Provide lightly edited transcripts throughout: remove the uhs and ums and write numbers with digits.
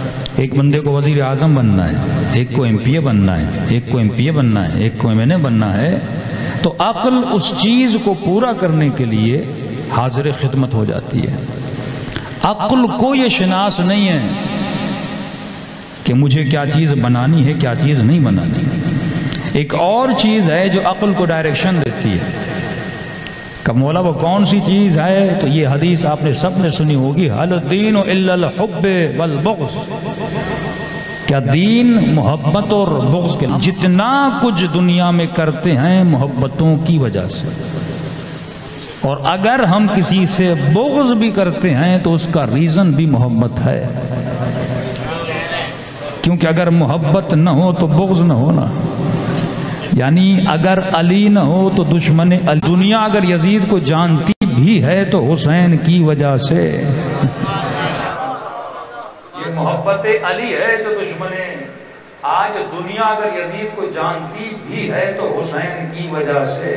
ایک بندے کو وزیر اعظم بننا ہے، ایک کو ایم پی اے بننا ہے، ایک کو ایم پی اے بننا ہے، ایک کو ایم این اے بننا ہے، تو عقل اس چیز کو پورا کرنے کے لیے حاضر خدمت ہو جاتی ہے۔ عقل کو یہ شناس نہیں ہے کہ مجھے کیا چیز بنانی ہے، کیا چیز نہیں بنانی۔ ایک اور چیز ہے جو عقل کو ڈائریکشن دیتی ہے کہ مولا وہ کون سی چیز ہے، تو یہ حدیث آپ نے سب نے سنی ہوگی، حل الدین الا الحب والبغض، کیا دین محبت اور بغض کے، جتنا کچھ دنیا میں کرتے ہیں محبتوں کی وجہ سے، اور اگر ہم کسی سے بغض بھی کرتے ہیں تو اس کا ریزن بھی محبت ہے، کیونکہ اگر محبت نہ ہو تو بغض نہ ہونا، یعنی اگر علی نہ ہو تو دشمن علی۔ دنیا اگر یزید کو جانتی بھی ہے تو حسین کی وجہ سے، یہ محبت علی ہے جو دشمن، آج دنیا اگر یزید کو جانتی بھی ہے تو حسین کی وجہ سے،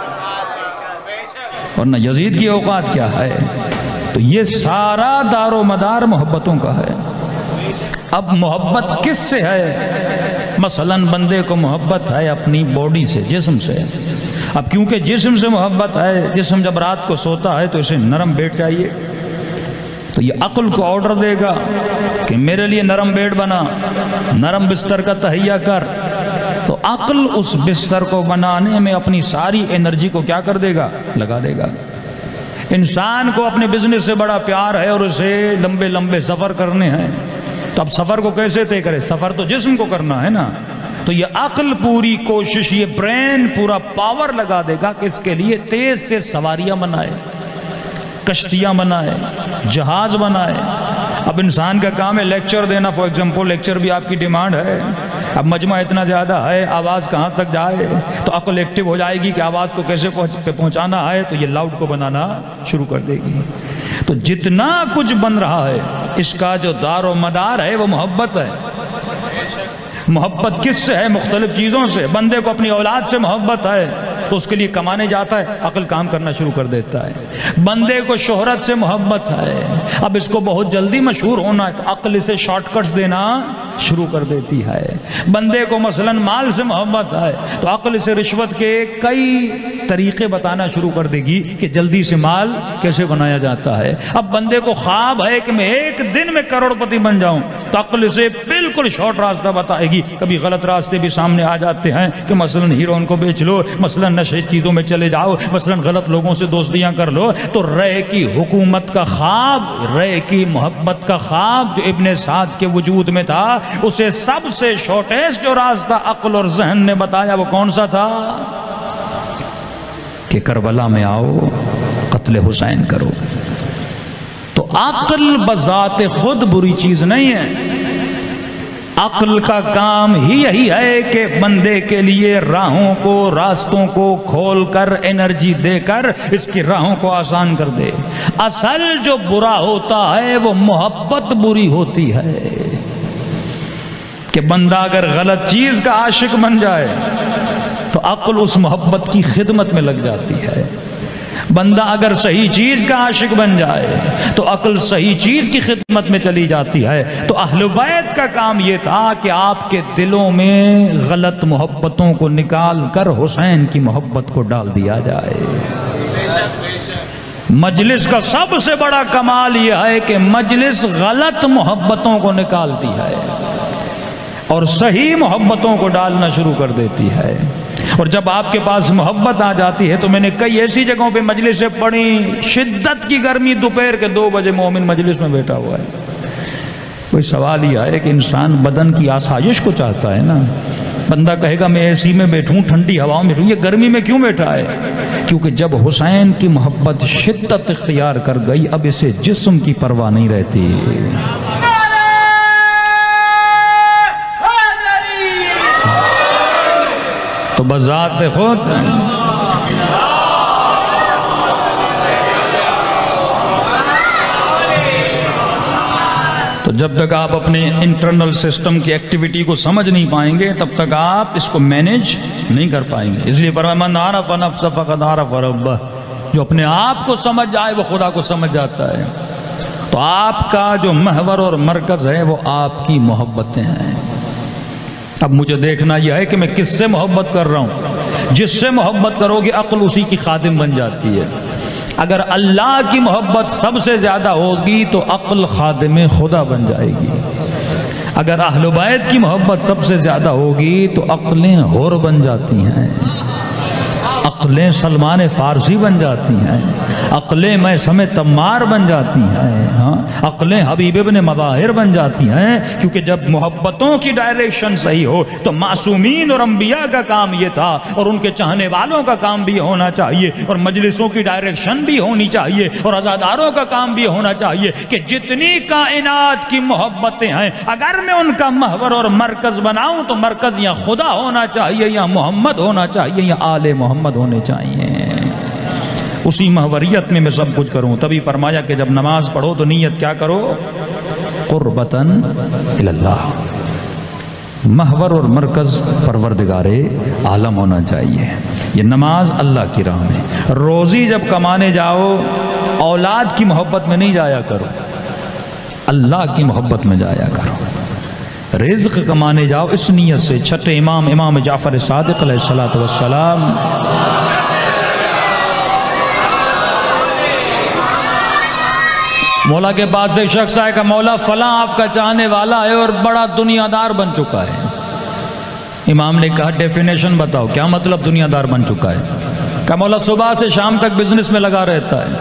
ورنہ یزید کی اوقات کیا ہے۔ تو یہ سارا دار و مدار محبتوں کا ہے۔ اب محبت کس سے ہے؟ مثلا بندے کو محبت ہے اپنی باڈی سے، جسم سے۔ اب کیونکہ جسم سے محبت ہے، جسم جب رات کو سوتا ہے تو اسے نرم بیڈ چاہیے، تو یہ عقل کو آرڈر دے گا کہ میرے لیے نرم بیڈ بنا، نرم بستر کا تہیہ کر، تو عقل اس بستر کو بنانے میں اپنی ساری انرجی کو کیا کر دے گا؟ لگا دے گا۔ انسان کو اپنے بزنس سے بڑا پیار ہے اور اسے لمبے لمبے سفر کرنے ہیں، تو اب سفر کو کیسے طے کرے؟ سفر تو جسم کو کرنا ہے نا، تو یہ عقل پوری کوشش، یہ برین پورا پاور لگا دے گا کہ اس کے لیے تیز تیز سواریاں بنائے، کشتیاں بنائے، جہاز بنائے۔ اب انسان کا کام ہے لیکچر دینا، فور ایگزامپل لیکچر بھی آپ کی ڈیمانڈ ہے، اب مجمع اتنا زیادہ ہے، آواز کہاں تک جائے، تو عقل ایکٹیو ہو جائے گی کہ آواز کو کیسے پہنچانا ہے، تو یہ لاؤڈ کو بنانا شروع کر دے گی۔ تو جتنا کچھ بن رہا ہے اس کا جو دار و مدار ہے وہ محبت ہے۔ محبت کس سے ہے؟ مختلف چیزوں سے۔ بندے کو اپنی اولاد سے محبت ہے تو اس کے لیے کمانے جاتا ہے، عقل کام کرنا شروع کر دیتا ہے۔ بندے کو شہرت سے محبت ہے، اب اس کو بہت جلدی مشہور ہونا ہے تو عقل اسے شارٹ کٹس دینا شروع کر دیتی ہے۔ بندے کو مثلا مال سے محبت ہے تو عقل اسے رشوت کے کئی طریقے بتانا شروع کر دے گی کہ جلدی سے مال کیسے بنایا جاتا ہے۔ اب بندے کو خواب ہے کہ میں ایک دن میں کروڑ پتی بن جاؤں تو عقل اسے بالکل شارٹ راستہ بتائے گی۔ کبھی غلط راستے بھی سامنے آ جاتے ہیں کہ مثلا ہیروئن کو بیچ لو، مثلا نشے چیزوں میں چلے جاؤ، مثلا غلط لوگوں سے دوستیاں کر لو۔ تو رے کی حکومت کا خواب، رے کی محبت کا خواب جو ابن سعد کے وجود میں تھا، اسے سب سے شارٹیسٹ جو راستہ عقل اور ذہن نے بتایا وہ کون سا تھا؟ کہ کربلا میں آؤ، قتل حسین کرو۔ تو عقل بذات خود بری چیز نہیں ہے، عقل کا کام ہی یہی ہے کہ بندے کے لیے راہوں کو، راستوں کو کھول کر، انرجی دے کر اس کی راہوں کو آسان کر دے۔ اصل جو برا ہوتا ہے وہ محبت بری ہوتی ہے، کہ بندہ اگر غلط چیز کا عاشق بن جائے تو عقل اس محبت کی خدمت میں لگ جاتی ہے۔ بندہ اگر صحیح چیز کا عاشق بن جائے تو عقل صحیح چیز کی خدمت میں چلی جاتی ہے۔ تو اہل بیت کا کام یہ تھا کہ آپ کے دلوں میں غلط محبتوں کو نکال کر حسین کی محبت کو ڈال دیا جائے۔ مجلس کا سب سے بڑا کمال یہ ہے کہ مجلس غلط محبتوں کو نکالتی ہے اور صحیح محبتوں کو ڈالنا شروع کر دیتی ہے۔ اور جب آپ کے پاس محبت آ جاتی ہے تو میں نے کئی ایسی جگہوں پہ مجلسیں پڑھی، شدت کی گرمی، دوپہر کے 2 بجے مومن مجلس میں بیٹھا ہوا ہے۔ کوئی سوال یہ ہے کہ انسان بدن کی آسائش کو چاہتا ہے نا، بندہ کہے گا میں اے سی میں بیٹھوں، ٹھنڈی ہواؤں میں بیٹھوں، یہ گرمی میں کیوں بیٹھا ہے؟ کیونکہ جب حسین کی محبت شدت اختیار کر گئی اب اسے جسم کی پرواہ نہیں رہتی۔ تو بذات خود تو جب تک آپ اپنے انٹرنل سسٹم کی ایکٹیویٹی کو سمجھ نہیں پائیں گے تب تک آپ اس کو مینیج نہیں کر پائیں گے۔ اس لیے فرمایا من عرف نفسہ فقد عرف ربہ، جو اپنے آپ کو سمجھ جائے وہ خدا کو سمجھ جاتا ہے۔ تو تو آپ کا جو محور اور مرکز ہے وہ آپ کی محبتیں ہیں۔ اب مجھے دیکھنا یہ ہے کہ میں کس سے محبت کر رہا ہوں۔ جس سے محبت کرو گے عقل اسی کی خادم بن جاتی ہے۔ اگر اللہ کی محبت سب سے زیادہ ہوگی تو عقل خادم خدا بن جائے گی۔ اگر اہل بیت کی محبت سب سے زیادہ ہوگی تو عقلیں حور بن جاتی ہیں، عقلیں سلمان فارسی بن جاتی ہیں، عقلیں میثم تمار بن جاتی ہیں، عقلیں حبیب ابن مظاہر بن جاتی ہیں۔ کیونکہ جب محبتوں کی ڈائریکشن صحیح ہو تو معصومین اور انبیاء کا کام یہ تھا، اور ان کے چاہنے والوں کا کام بھی ہونا چاہیے، اور مجلسوں کی ڈائریکشن بھی ہونی چاہیے، اور عزاداروں کا کام بھی ہونا چاہیے کہ جتنی کائنات کی محبتیں ہیں اگر میں ان کا محور اور مرکز بناؤں تو مرکز یا خدا ہونا چاہیے یا محمد ہونا چاہیے یا آل محمد ہونے چاہیے۔ اسی محوریت میں سب کچھ کروں۔ تبھی فرمایا کہ جب نماز پڑھو تو نیت کیا کرو؟ قربتاً اللہ، محور اور مرکز پروردگار عالم ہونا چاہیے۔ یہ نماز اللہ کی راہ میں۔ روزی جب کمانے جاؤ اولاد کی محبت میں نہیں جایا کرو، اللہ کی محبت میں جایا کرو۔ رزق کمانے جاؤ اس نیت سے۔ چھٹے امام جعفر صادق علیہ السلام مولا کے پاس سے شخص آئے کہ مولا فلاں آپ کا چاہنے والا ہے اور بڑا دنیا دار بن چکا ہے۔ امام نے کہا ڈیفینیشن بتاؤ، کیا مطلب دنیا دار بن چکا ہے؟ کہ مولا صبح سے شام تک بزنس میں لگا رہتا ہے۔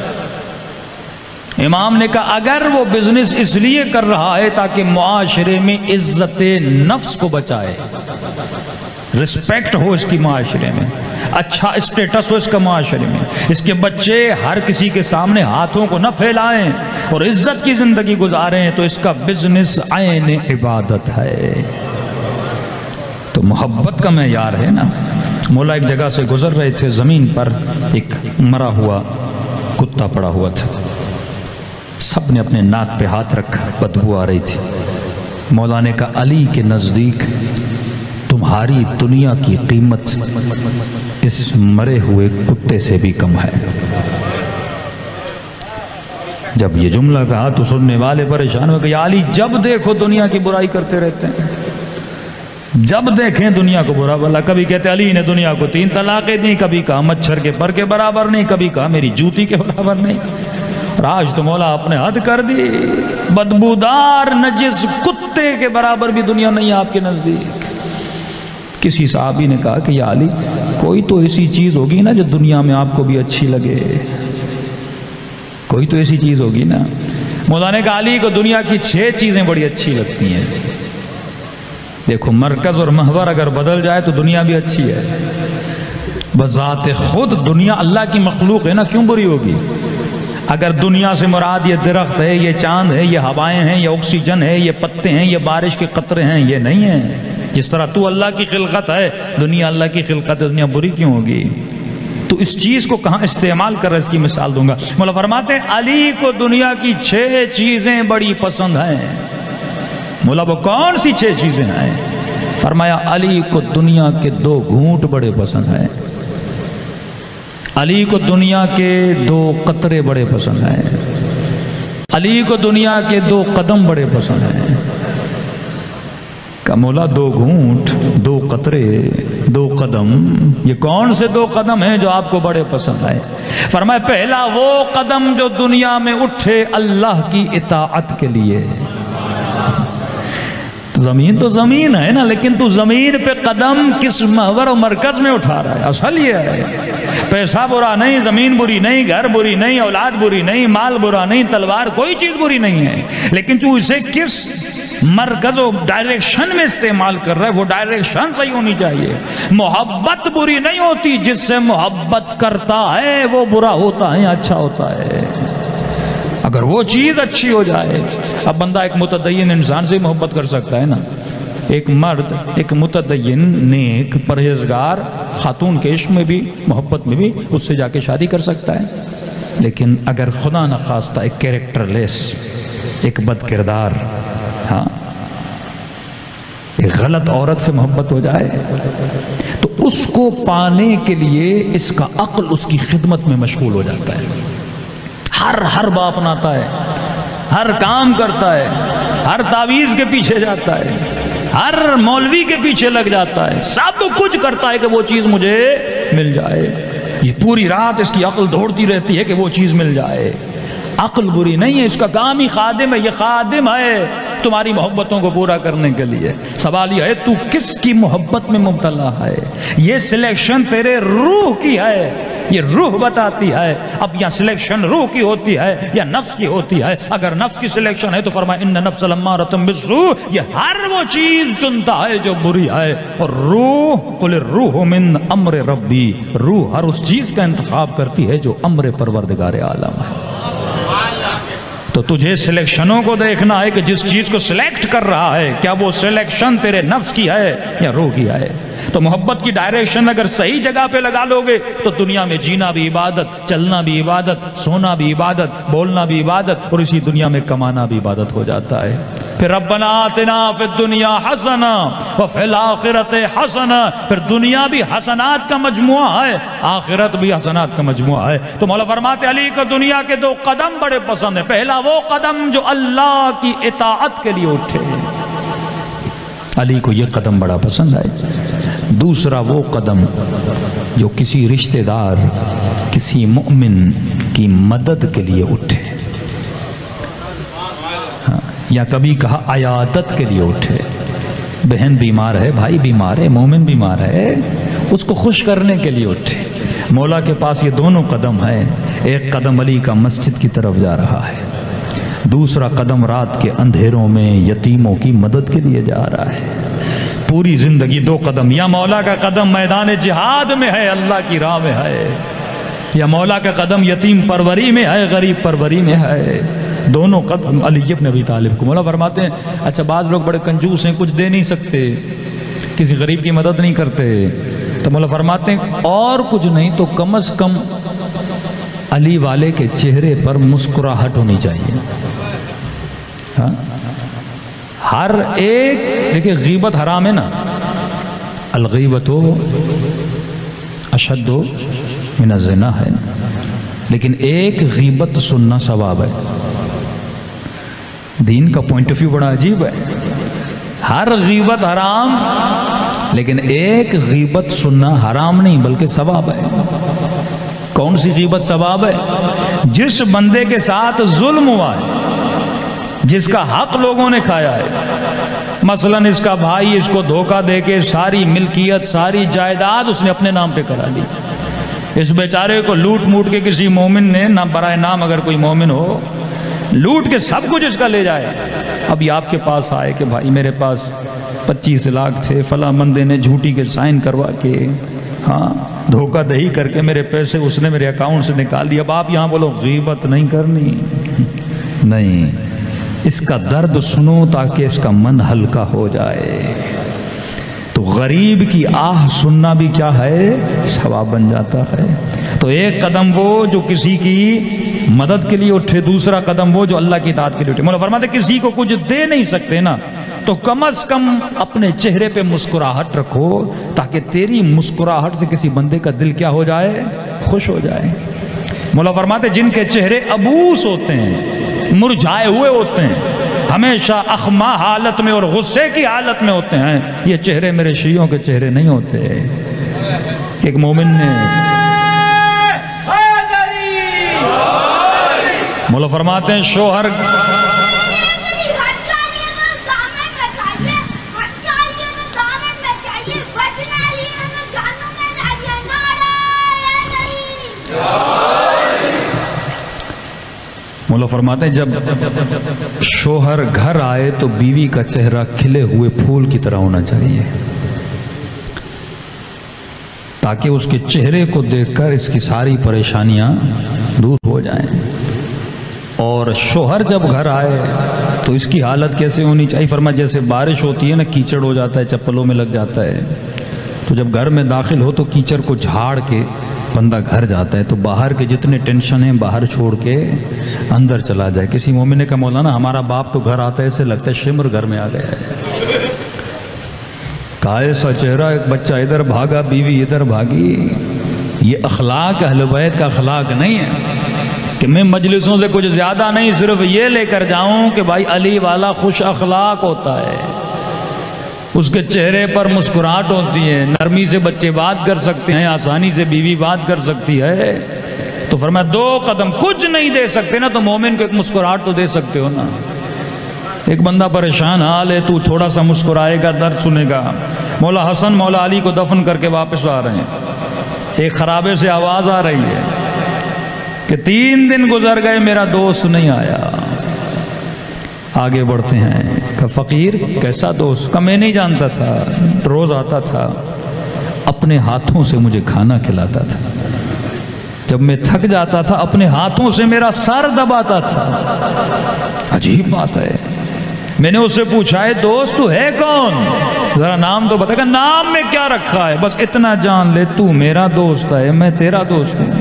امام نے کہا اگر وہ بزنس اس لیے کر رہا ہے تاکہ معاشرے میں عزت نفس کو بچائے، رسپیکٹ ہو اس کی معاشرے میں، اچھا اسٹیٹس ہو اس کا معاشرے میں، اس کے بچے ہر کسی کے سامنے ہاتھوں کو نہ پھیلائیں اور عزت کی زندگی گزاریں، تو اس کا بزنس عین عبادت ہے۔ تو محبت کا معیار ہے نا۔ مولا ایک جگہ سے گزر رہے تھے، زمین پر ایک مرا ہوا کتا پڑا ہوا تھا، سب نے اپنے ناک پہ ہاتھ رکھا، بدبو آ رہی تھی۔ مولا نے کہا علی کے نزدیک تمہاری دنیا کی قیمت اس مرے ہوئے کتے سے بھی کم ہے۔ جب یہ جملہ کہا تو سننے والے پریشان ہو گئے، یا علی جب دیکھو دنیا کی برائی کرتے رہتے ہیں، جب دیکھیں دنیا کو برا بھلا۔ کبھی کہتے علی نے دنیا کو 3 طلاقیں دیں، کبھی کہا مچھر کے پر کے برابر نہیں، کبھی کہا میری جوتی کے برابر نہیں۔ اور آج تو مولا آپ نے حد کر دی، بدبودار نجس کتے کے برابر بھی دنیا نہیں آپ کے نزدیک۔ کسی صحابی نے کہا کہ یا علی کوئی تو ایسی چیز ہوگی نا جو دنیا میں آپ کو بھی اچھی لگے، کوئی تو ایسی چیز ہوگی نا۔ مولا نے کہا علی کو دنیا کی 6 چیزیں بڑی اچھی لگتی ہیں۔ دیکھو مرکز اور محور اگر بدل جائے تو دنیا بھی اچھی ہے۔ بذات خود دنیا اللہ کی مخلوق ہے نا، کیوں بری ہوگی؟ اگر دنیا سے مراد یہ درخت ہے، یہ چاند ہے، یہ ہوائیں ہیں، یہ آکسیجن ہے، یہ پتے ہیں، یہ بارش کے قطرے ہیں، یہ نہیں ہے۔ جس طرح تو اللہ کی خلقت ہے، دنیا اللہ کی خلقت ہے، دنیا بری کیوں ہوگی؟ تو اس چیز کو کہاں استعمال کر رہا ہے، اس کی مثال دوں گا۔ مولا فرماتے ہیں علی کو دنیا کی 6 چیزیں بڑی پسند ہیں۔ مولا وہ کون سی 6 چیزیں ہیں؟ فرمایا علی کو دنیا کے 2 گھونٹ بڑے پسند ہیں، علی کو دنیا کے 2 قطرے بڑے پسند ہیں، علی کو دنیا کے 2 قدم بڑے پسند ہیں۔ کہ مولا 2 گھونٹ، 2 قطرے، 2 قدم، یہ کون سے 2 قدم ہیں جو آپ کو بڑے پسند آئے؟ فرمایا پہلا وہ قدم جو دنیا میں اٹھے اللہ کی اطاعت کے لیے۔ زمین تو زمین ہے نا، لیکن تو زمین پہ قدم کس محور و مرکز میں اٹھا رہا ہے؟ اصل یہ ہے پیسہ برا نہیں، زمین بری نہیں، گھر بری نہیں، اولاد بری نہیں، مال برا نہیں، تلوار کوئی چیز بری نہیں ہے، لیکن تو اسے کس مرکز و ڈائریکشن میں استعمال کر رہا ہے، وہ ڈائریکشن صحیح ہونی چاہیے۔ محبت بری نہیں ہوتی، جس سے محبت کرتا ہے وہ برا ہوتا ہے، اچھا ہوتا ہے اگر وہ چیز اچھی ہو جائے۔ اب بندہ ایک متدین انسان سے محبت کر سکتا ہے نا، ایک مرد ایک متدین نیک پرہیزگار خاتون کے عشق میں بھی محبت میں بھی اس سے جا کے شادی کر سکتا ہے، لیکن اگر خدا نخواستہ ایک کیریکٹر لیس، ایک بد کردار، ہاں ایک غلط عورت سے محبت ہو جائے تو اس کو پانے کے لیے اس کا عقل اس کی خدمت میں مشغول ہو جاتا ہے، ہر باپ اپناتا ہے ہر کام کرتا ہے، ہر تعویذ کے پیچھے جاتا ہے، ہر مولوی کے پیچھے لگ جاتا ہے، سب کچھ کرتا ہے کہ وہ چیز مجھے مل جائے۔ یہ پوری رات اس کی عقل دوڑتی رہتی ہے کہ وہ چیز مل جائے۔ عقل بری نہیں ہے، اس کا کام ہی خادم ہے، یہ خادم ہے تمہاری محبتوں کو پورا کرنے کے لیے۔ سوال یہ ہے تو کس کی محبت میں مبتلا ہے؟ یہ سلیکشن تیرے روح کی ہے، یہ روح بتاتی ہے۔ اب یہاں سلیکشن روح کی ہوتی ہے یا نفس کی ہوتی ہے؟ اگر نفس کی سلیکشن ہے تو فرمایا ان نفس لامارۃ بالسوء، یہ ہر وہ چیز چنتا ہے جو بری ہے۔ اور روح قل الروح من امر ربی، روح ہر اس چیز کا انتخاب کرتی ہے جو امر پروردگار عالم ہے۔ تو تجھے سلیکشنوں کو دیکھنا ہے کہ جس چیز کو سلیکٹ کر رہا ہے کیا وہ سلیکشن تیرے نفس کی ہے یا روح کی ہے۔ تو محبت کی ڈائریکشن اگر صحیح جگہ پہ لگا لو گے تو دنیا میں جینا بھی عبادت، چلنا بھی عبادت، سونا بھی عبادت، بولنا بھی عبادت، اور اسی دنیا میں کمانا بھی عبادت ہو جاتا ہے۔ پھر ربنا آتنا فی الدنیا حسنہ وفی الآخرۃ حسنہ، پھر دنیا بھی حسنات کا مجموعہ ہے، آخرت بھی حسنات کا مجموعہ ہے۔ تو مولا فرماتے علی کو دنیا کے دو قدم بڑے پسند ہیں۔ پہلا وہ قدم جو اللہ کی اطاعت کے لیے اٹھے، علی کو یہ قدم بڑا پسند ہے۔ دوسرا وہ قدم جو کسی رشتہ دار، کسی مومن کی مدد کے لیے اٹھے، یا کبھی کہا عیادت کے لیے اٹھے۔ بہن بیمار ہے، بھائی بیمار ہے، مومن بیمار ہے، اس کو خوش کرنے کے لیے اٹھے۔ مولا کے پاس یہ دونوں قدم ہے۔ ایک قدم علی کا مسجد کی طرف جا رہا ہے، دوسرا قدم رات کے اندھیروں میں یتیموں کی مدد کے لیے جا رہا ہے۔ پوری زندگی دو قدم، یا مولا کا قدم میدان جہاد میں ہے، اللہ کی راہ میں ہے، یا مولا کا قدم یتیم پروری میں ہے، غریب پروری میں ہے۔ دونوں قدم علی ابن ابی طالب کو۔ مولا فرماتے ہیں اچھا بعض لوگ بڑے کنجوس ہیں، کچھ دے نہیں سکتے، کسی غریب کی مدد نہیں کرتے، تو مولا فرماتے ہیں اور کچھ نہیں تو کم از کم علی والے کے چہرے پر مسکراہٹ ہونی چاہیے۔ ہاں ہر ایک، دیکھیں غیبت حرام ہے نا، الغیبت اشد من الزنا ہے، لیکن ایک غیبت سننا ثواب ہے۔ دین کا پوائنٹ آف ویو بڑا عجیب ہے۔ ہر غیبت حرام، لیکن ایک غیبت سننا حرام نہیں بلکہ ثواب ہے۔ کون سی غیبت ثواب ہے؟ جس بندے کے ساتھ ظلم ہوا ہے، جس کا حق لوگوں نے کھایا ہے، مثلا اس کا بھائی اس کو دھوکہ دے کے ساری ملکیت، ساری جائیداد اس نے اپنے نام پہ کرا لی، اس بیچارے کو لوٹ موٹ کے کسی مومن نے، نہ برائے نام اگر کوئی مومن ہو، لوٹ کے سب کچھ اس کا لے جائے۔ ابھی آپ کے پاس آئے کہ بھائی میرے پاس 25 لاکھ تھے، فلاں بندے نے جھوٹی کے سائن کروا کے، ہاں دھوکہ دہی کر کے میرے پیسے اس نے میرے اکاؤنٹ سے نکال دیا۔ اب آپ یہاں بولو غیبت نہیں کرنی، نہیں، اس کا درد سنو تاکہ اس کا من ہلکا ہو جائے۔ تو غریب کی آہ سننا بھی کیا ہے؟ ثواب بن جاتا ہے۔ تو ایک قدم وہ جو کسی کی مدد کے لیے اٹھے، دوسرا قدم وہ جو اللہ کی اطاعت کے لیے اٹھے۔ مولا فرماتے کسی کو کچھ دے نہیں سکتے نا، تو کم از کم اپنے چہرے پہ مسکراہٹ رکھو تاکہ تیری مسکراہٹ سے کسی بندے کا دل کیا ہو جائے؟ خوش ہو جائے۔ مولا فرماتے جن کے چہرے ابوس ہوتے ہیں، مرجھائے ہوئے ہوتے ہیں، ہمیشہ اخما حالت میں اور غصے کی حالت میں ہوتے ہیں، یہ چہرے میرے شیعوں کے چہرے نہیں ہوتے۔ کہ ایک مومن نے مولا فرماتے ہیں شوہر مولا فرماتے ہیں جب شوہر گھر آئے تو بیوی کا چہرہ کھلے ہوئے پھول کی طرح ہونا چاہیے، تاکہ اس کے چہرے کو دیکھ کر اس کی ساری پریشانیاں دور ہو جائیں۔ اور شوہر جب گھر آئے تو اس کی حالت کیسے ہونی چاہیے؟ فرمایا جیسے بارش ہوتی ہے نا، کیچڑ ہو جاتا ہے، چپلوں میں لگ جاتا ہے، تو جب گھر میں داخل ہو تو کیچڑ کو جھاڑ کے بندہ گھر جاتا ہے، تو باہر کے جتنے ٹینشن ہیں باہر چھوڑ کے اندر چلا جائے۔ کسی مومن نے کہا مولانا ہمارا باپ تو گھر آتا ہے ایسے لگتا ہے شمر گھر میں آ گیا ہے، کہا ایسا چہرہ، ایک بچہ ادھر بھاگا، بیوی ادھر بھاگی۔ یہ اخلاق اہل بیت کا اخلاق نہیں ہے کہ کہ میں مجلسوں سے کچھ زیادہ نہیں صرف یہ لے کر جاؤں کہ بھائی علی والا خوش اخلاق ہوتا ہے، اس کے چہرے پر مسکراہٹ ہوتی ہے، نرمی سے بچے بات کر سکتے ہیں، آسانی سے بیوی بات کر سکتی ہے۔ تو فرمایا 2 قدم کچھ نہیں دے سکتے نا تو مومن کو ایک مسکراہٹ تو دے سکتے ہو نا۔ ایک بندہ پریشان حال ہے، تو تھوڑا سا مسکرائے گا، درد سنے گا۔ مولا حسن مولا علی کو دفن کر کے واپس آ رہے ہیں، ایک خرابے سے آواز آ رہی ہے کہ 3 دن گزر گئے میرا دوست نہیں آیا۔ آگے بڑھتے ہیں کہ فقیر کیسا دوست؟ کہ میں نہیں جانتا تھا، روز آتا تھا، اپنے ہاتھوں سے مجھے کھانا کھلاتا تھا، جب میں تھک جاتا تھا اپنے ہاتھوں سے میرا سر دباتا تھا۔ عجیب بات ہے۔ میں نے اس سے پوچھا ہے دوست تو ہے کون؟ ذرا نام تو بتا۔ کہ نام میں کیا رکھا ہے؟ بس اتنا جان لے تو میرا دوست ہے، میں تیرا دوست ہوں۔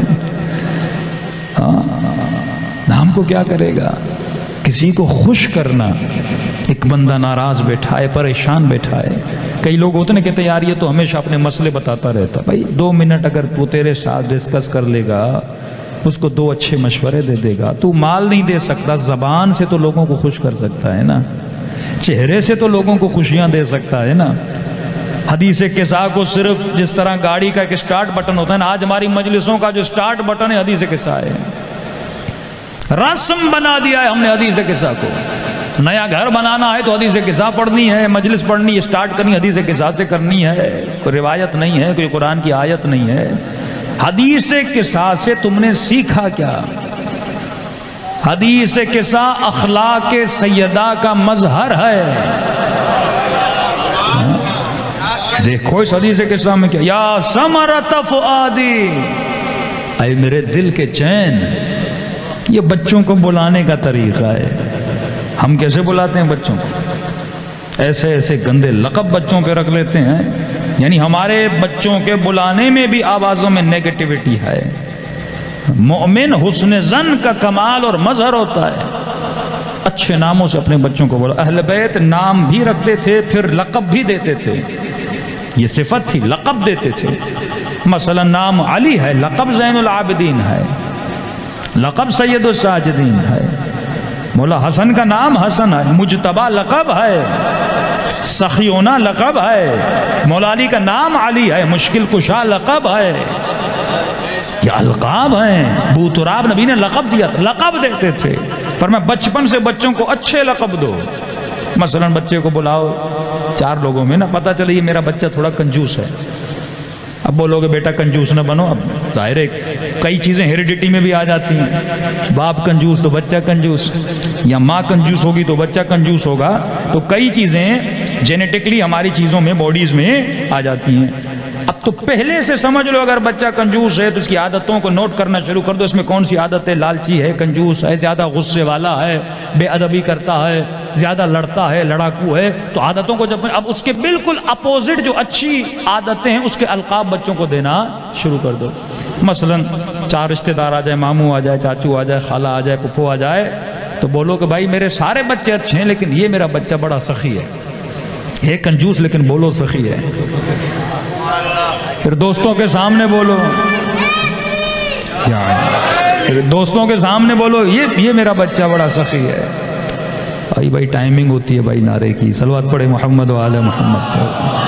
نام کو کیا کرے گا؟ کسی کو خوش کرنا۔ ایک بندہ ناراض بیٹھا ہے، پریشان بیٹھا ہے، کئی لوگ ہوتے ہیں کہتے ہیں یار یہ تو ہمیشہ اپنے مسئلے بتاتا رہتا۔ بھائی 2 منٹ اگر تو تیرے ساتھ ڈسکس کر لے گا، اس کو 2 اچھے مشورے دے دے گا۔ تو مال نہیں دے سکتا، زبان سے تو لوگوں کو خوش کر سکتا ہے نا، چہرے سے تو لوگوں کو خوشیاں دے سکتا ہے نا۔ حدیث قصہ کو صرف جس طرح گاڑی کا ایک سٹارٹ بٹن ہوتا ہے نا، آج ہماری مجلسوں کا جو سٹارٹ بٹن ہے حدیث قصہ ہے۔ رسم بنا دیا ہے ہم نے حدیث قصہ کو۔ نیا گھر بنانا ہے تو حدیث قصہ پڑھنی ہے، مجلس پڑھنی ہے، سٹارٹ کرنی حدیث قصہ سے کرنی ہے۔ کوئی روایت نہیں ہے، کوئی قرآن کی آیت نہیں ہے۔ حدیث قصہ سے تم نے سیکھا کیا؟ حدیث قصہ اخلاق سیدہ کا مظہر ہے۔ دیکھو اس حدیث قصہ میں کیا، یا ثمرۃ فؤادی، اے میرے دل کے چین۔ یہ بچوں کو بلانے کا طریقہ ہے۔ ہم کیسے بلاتے ہیں بچوں کو؟ ایسے ایسے گندے لقب بچوں پہ رکھ لیتے ہیں، یعنی ہمارے بچوں کے بلانے میں بھی آوازوں میں نیگیٹیوٹی ہے۔ مومن حسن ظن کا کمال اور مظہر ہوتا ہے، اچھے ناموں سے اپنے بچوں کو بولا۔ اہل بیت نام بھی رکھتے تھے، پھر لقب بھی دیتے تھے، یہ صفت تھی، لقب دیتے تھے۔ مثلا نام علی ہے، لقب زین العابدین ہے، لقب سید الساجدین ہے۔ مولا حسن کا نام حسن ہے، مجتبہ لقب ہے، سخیونہ لقب ہے۔ مولا علی کا نام علی ہے، مشکل کشا لقب ہے۔ یہ القاب ہیں، ابو تراب نبی نے لقب دیا تھا، لقب دیتے تھے۔ فرمایا بچپن سے بچوں کو اچھے لقب دو۔ مثلا بچے کو بلاؤ 4 لوگوں میں نا، پتہ چلے یہ میرا بچہ تھوڑا کنجوس ہے، اب بولو کہ بیٹا کنجوس نہ بنو۔ اب ظاہر ہے کئی چیزیں ہیریڈیٹی میں بھی آ جاتی ہیں، باپ کنجوس تو بچہ کنجوس، یا ماں کنجوس ہوگی تو بچہ کنجوس ہوگا، تو کئی چیزیں جینیٹکلی ہماری چیزوں میں باڈیز میں آ جاتی ہیں۔ اب تو پہلے سے سمجھ لو اگر بچہ کنجوس ہے تو اس کی عادتوں کو نوٹ کرنا شروع کر دو، اس میں کون سی عادت ہے، لالچی ہے، کنجوس ہے، زیادہ غصے والا ہے، بے ادبی کرتا ہے، زیادہ لڑتا ہے، لڑاکو ہے، تو عادتوں کو جب اب اس کے بالکل اپوزٹ جو اچھی عادتیں ہیں اس کے القاب بچوں کو دینا شروع کر دو۔ مثلا 4 رشتہ دار آ جائے، ماموں آ جائے، چاچو آ جائے، خالہ آ جائے، پھپھو آ جائے، تو بولو کہ بھائی میرے سارے بچے اچھے ہیں لیکن یہ میرا بچہ بڑا سخی ہے کنجوس لیکن بولو سخی ہے۔ پھر دوستوں کے سامنے بولو، پھر دوستوں کے سامنے بولو یہ میرا بچہ بڑا سخی ہے۔ بھائی ٹائمنگ ہوتی ہے بھائی نعرے کی، صلوات پڑھے محمد و آل محمد۔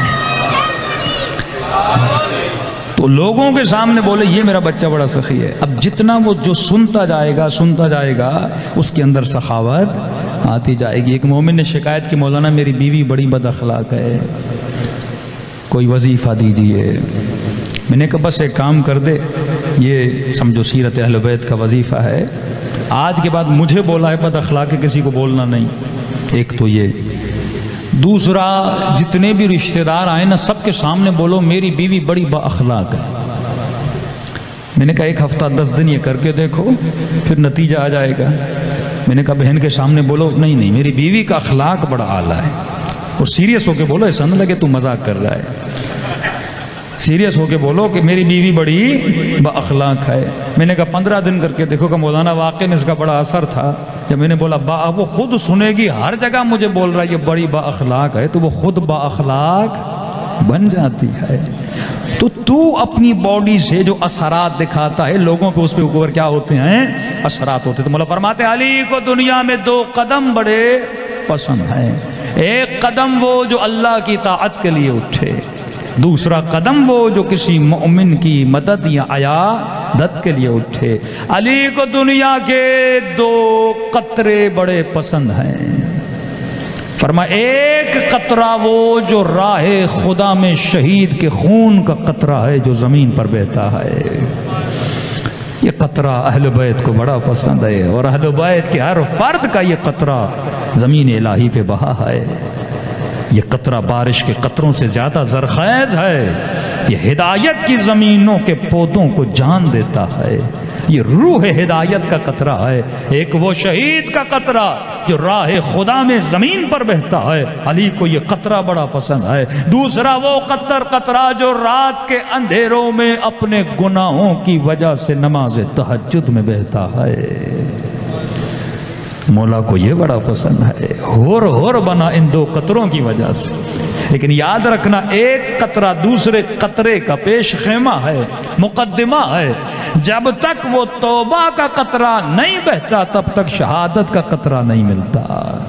تو لوگوں کے سامنے بولے یہ میرا بچہ بڑا سخی ہے۔ اب جتنا وہ جو سنتا جائے گا اس کے اندر سخاوت آتی جائے گی۔ ایک مومن نے شکایت کی مولانا میری بیوی بڑی بد اخلاق ہے، کوئی وظیفہ دیجئے۔ میں نے کہا بس ایک کام کر دے، یہ سمجھو سیرت اہل بیت کا وظیفہ ہے، آج کے بعد مجھے بولا ہے بد اخلاق ہے، کسی کو بولنا نہیں۔ ایک تو یہ، دوسرا جتنے بھی رشتہ دار آئے نا سب کے سامنے بولو میری بیوی بڑی با اخلاق ہے۔ میں نے کہا 1 ہفتہ 10 دن یہ کر کے دیکھو پھر نتیجہ آ جائے گا۔ میں نے کہا بہن کے سامنے بولو نہیں میری بیوی کا اخلاق بڑا اعلیٰ ہے، اور سیریس ہو کے بولو، ایسا نہ لگے تو مذاق کر رہا ہے، سیریس ہو کے بولو کہ میری بیوی بڑی با اخلاق ہے۔ میں نے کہا 15 دن کر کے دیکھو کہ مولانا واقعی میں اس کا بڑا اثر تھا۔ جب میں نے بولا وہ خود سنے گی، ہر جگہ مجھے بول رہا ہے یہ بڑی با اخلاق ہے، تو وہ خود با اخلاق بن جاتی ہے۔ تو تو اپنی باڈی سے جو اثرات دکھاتا ہے لوگوں پہ اس پہ اوپر کیا ہوتے ہیں؟ اثرات ہوتے ہیں۔ تو مولا فرماتے ہیں علی کو دنیا میں 2 قدم بڑے پسند ہیں، ایک قدم وہ جو اللہ کی طاعت کے لیے اٹھے، دوسرا قدم وہ جو کسی مومن کی مدد یا عیادت کے لیے اٹھے۔ علی کو دنیا کے 2 قطرے بڑے پسند ہیں۔ فرمایا ایک قطرہ وہ جو راہ خدا میں شہید کے خون کا قطرہ ہے جو زمین پر بہتا ہے۔ یہ قطرہ اہل بیت کو بڑا پسند ہے، اور اہل بیت کے ہر فرد کا یہ قطرہ زمین الہی پہ بہا ہے۔ یہ قطرہ بارش کے قطروں سے زیادہ زرخیز ہے، یہ ہدایت کی زمینوں کے پودوں کو جان دیتا ہے، یہ روح ہدایت کا قطرہ ہے۔ ایک وہ شہید کا قطرہ جو راہ خدا میں زمین پر بہتا ہے، علی کو یہ قطرہ بڑا پسند ہے۔ دوسرا وہ قطرہ جو رات کے اندھیروں میں اپنے گناہوں کی وجہ سے نماز تہجد میں بہتا ہے، مولا کو یہ بڑا پسند ہے۔ ہور بنا ان 2 قطروں کی وجہ سے۔ لیکن یاد رکھنا ایک قطرہ دوسرے قطرے کا پیش خیمہ ہے، مقدمہ ہے۔ جب تک وہ توبہ کا قطرہ نہیں بہتا تب تک شہادت کا قطرہ نہیں ملتا۔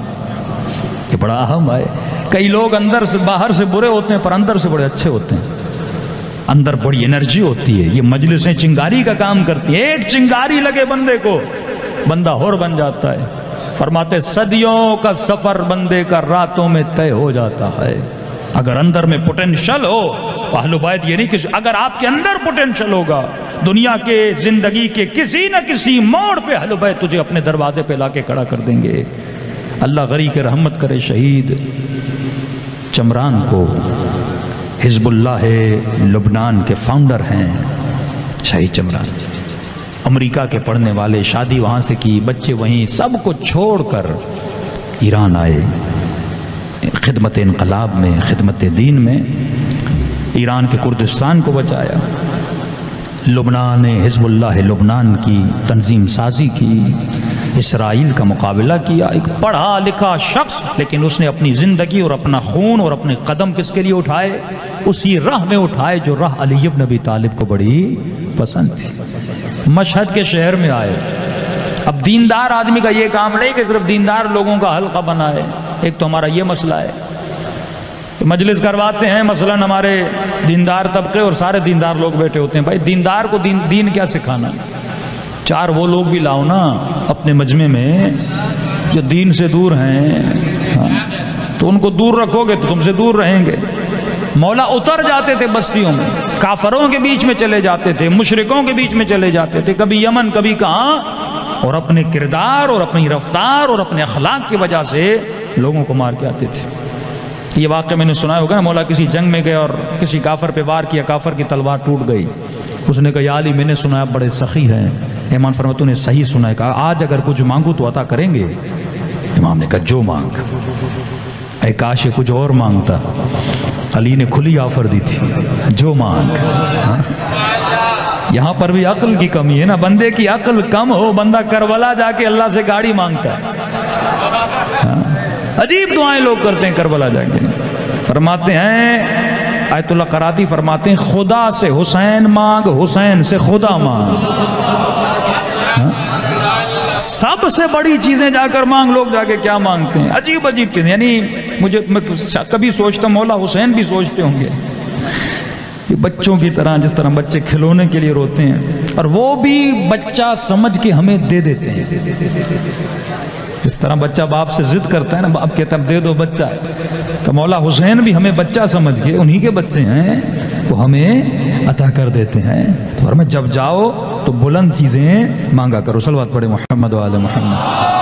یہ بڑا اہم ہے۔ کئی لوگ اندر سے باہر سے برے ہوتے ہیں پر اندر سے بڑے اچھے ہوتے ہیں، اندر بڑی انرجی ہوتی ہے۔ یہ مجلسیں چنگاری کا کام کرتی ہیں، ایک چنگاری لگے بندے کو بندہ ہور بن جاتا ہے۔ فرماتے صدیوں کا سفر بندے کا راتوں میں طے ہو جاتا ہے اگر اندر میں پوٹینشل ہو۔ اہل بیت یہ نہیں کہ اگر آپ کے اندر پوٹینشل ہوگا دنیا کے زندگی کے کسی نہ کسی موڑ پہ اہل بیت تجھے اپنے دروازے پہ لا کے کھڑا کر دیں گے۔ اللہ غری کے رحمت کرے شہید چمران کو، حزب اللہ لبنان کے فاؤنڈر ہیں شہید چمران، امریکہ کے پڑھنے والے، شادی وہاں سے کی، بچے وہیں، سب کو چھوڑ کر ایران آئے خدمت انقلاب میں، خدمت دین میں، ایران کے کردستان کو بچایا، لبنان حزب اللہ لبنان کی تنظیم سازی کی، اسرائیل کا مقابلہ کیا۔ ایک پڑھا لکھا شخص، لیکن اس نے اپنی زندگی اور اپنا خون اور اپنے قدم کس کے لیے اٹھائے؟ اسی راہ میں اٹھائے جو راہ علی ابن ابی طالب کو بڑی پسند تھی۔ مشہد کے شہر میں آئے۔ اب دیندار آدمی کا یہ کام نہیں کہ صرف دیندار لوگوں کا حلقہ بنائے۔ ایک تو ہمارا یہ مسئلہ ہے کہ مجلس کرواتے ہیں مثلا ہمارے دیندار طبقے اور سارے دیندار لوگ بیٹھے ہوتے ہیں۔ بھائی دیندار کو دین کیا سکھانا؟ 4 وہ لوگ بھی لاؤ نا اپنے مجمع میں جو دین سے دور ہیں، تو ان کو دور رکھو گے تو تم سے دور رہیں گے۔ مولا اتر جاتے تھے بستیوں میں، کافروں کے بیچ میں چلے جاتے تھے، مشرکوں کے بیچ میں چلے جاتے تھے، کبھی یمن کبھی کہاں، اور اپنے کردار اور اپنی رفتار اور اپنے اخلاق کی وجہ سے لوگوں کو مار کے آتے تھے۔ یہ واقعہ میں نے سنا ہوگا نا، مولا کسی جنگ میں گئے اور کسی کافر پہ وار کیا، کافر کی تلوار ٹوٹ گئی۔ اس نے کہا یا علی میں نے سنا آپ بڑے سخی ہیں۔ امام فرمایا تو نے صحیح سنا ہے، کہا آج اگر کچھ مانگو تو عطا کریں گے؟ امام نے کہا جو مانگ۔ اے کاش کچھ اور مانگتا، علی نے کھلی آفر دی تھی، جو مانگ۔ یہاں پر بھی عقل کی کمی ہے نا، بندے کی عقل کم ہو بندہ کربلا جا کے اللہ سے گاڑی مانگتا ہے۔ عجیب دعائیں لوگ کرتے ہیں کربلا جا کے۔ فرماتے ہیں آیت اللہ قراتی فرماتے ہیں خدا سے حسین مانگ، حسین سے خدا مانگ۔ سب سے بڑی چیزیں جا کر مانگ، لوگ جا کے کیا مانگتے ہیں؟ عجیب عجیب چیزیں۔ یعنی میں کبھی سوچتا مولا حسین بھی سوچتے ہوں گے کہ بچوں کی طرح، جس طرح بچے کھلونے کے لیے روتے ہیں اور وہ بھی بچہ سمجھ کے ہمیں دے دیتے ہیں، اس طرح بچہ باپ سے ضد کرتا ہے نا، باپ کہتا ہے دے دو بچہ، تو مولا حسین بھی ہمیں بچہ سمجھ کے، انہی کے بچے ہیں، وہ ہمیں عطا کر دیتے ہیں۔ تو جب جاؤ تو بلند چیزیں مانگا کرو۔ صلوات پڑھے محمد و آل محمد۔